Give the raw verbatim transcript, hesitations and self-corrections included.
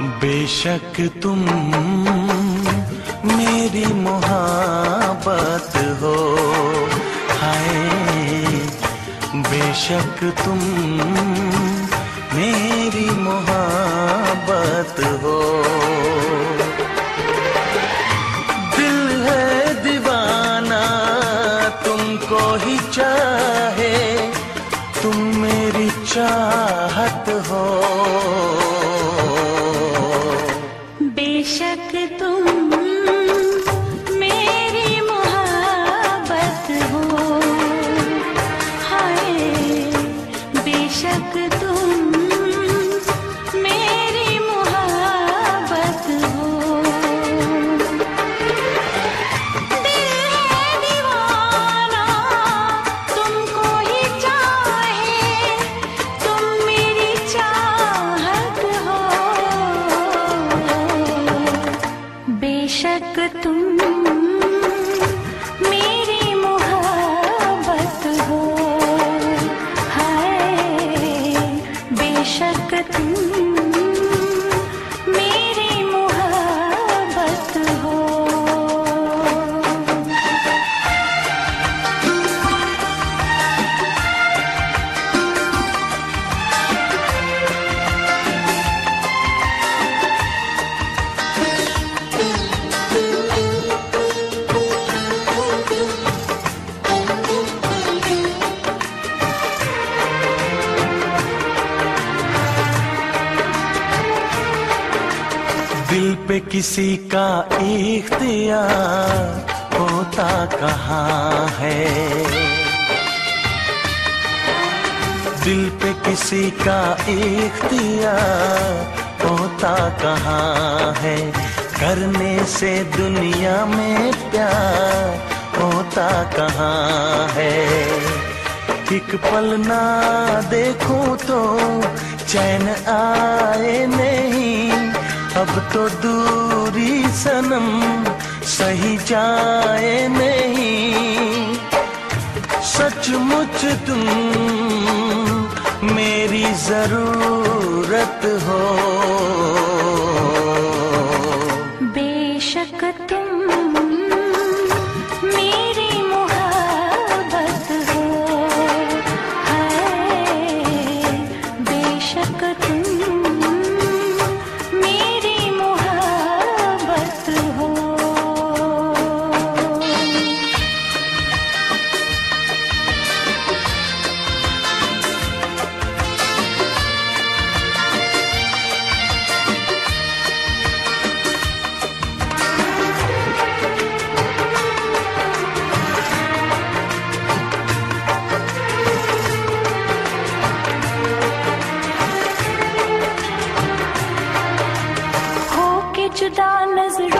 बेशक तुम मेरी मोहब्बत हो, हाय बेशक तुम मेरी मोहब्बत हो। दिल है दीवाना तुमको ही चाहे, तुम मेरी चाहत हो। बेशक तुम मेरी मोहब्बत हो, हाय बेशक तुम मेरी मोहब्बत हो। दिल है दीवाना तुमको ही चाहे, तुम मेरी चाहत हो। बेशक तुम मेरी मोहब्बत हो, हाय बेशक तुम मेरी मोहब्बत हो। दिल पे किसी का इख्तियार होता कहाँ है, दिल पे किसी का इख्तियार होता कहाँ है। करने से दुनिया में प्यार होता कहाँ है। एक पल ना देखूं तो चैन आए नहीं, अब तो दूरी सनम सही जाए नहीं। सचमुच तुम मेरी जरूरत हो। बेशक तुम मेरी मोहब्बत हो, हाय बेशक तुम मेरी मोहब्बत हो। जुदा नजर